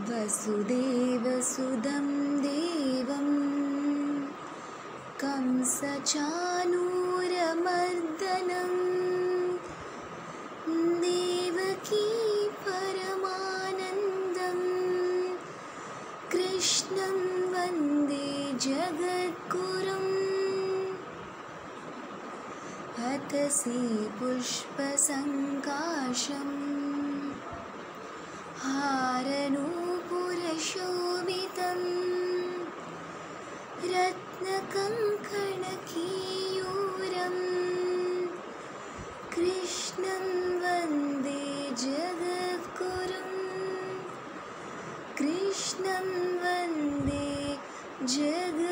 वसुदेवसुदं देवं कंसचाणूरमर्दनं देवकी परमानन्दं कृष्णं वन्दे जगद्गुरुम्। हतसि पुष्पसङ्काशम् हारनूपुरशोभितं रत्नकङ्कणकेयूरं कृष्णं वन्दे जगद्गुरुम्। कृष्णं वन्दे जगद्गुरुम्।